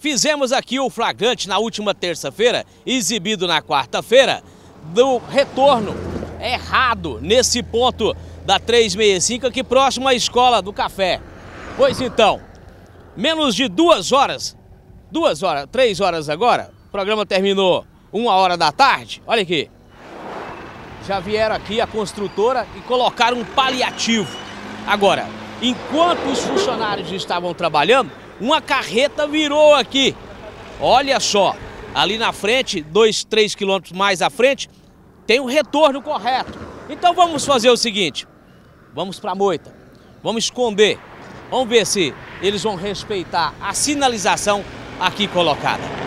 Fizemos aqui o flagrante na última terça-feira, exibido na quarta-feira, do retorno errado nesse ponto da 365 aqui próximo à Escola do Café. Pois então, menos de 3 horas agora, o programa terminou 1h da tarde, olha aqui. Já vieram aqui a construtora e colocaram um paliativo. Agora, enquanto os funcionários estavam trabalhando, uma carreta virou aqui. Olha só, ali na frente, 2, 3 quilômetros mais à frente, tem o retorno correto. Então vamos fazer o seguinte, vamos para a moita, vamos esconder, vamos ver se eles vão respeitar a sinalização aqui colocada.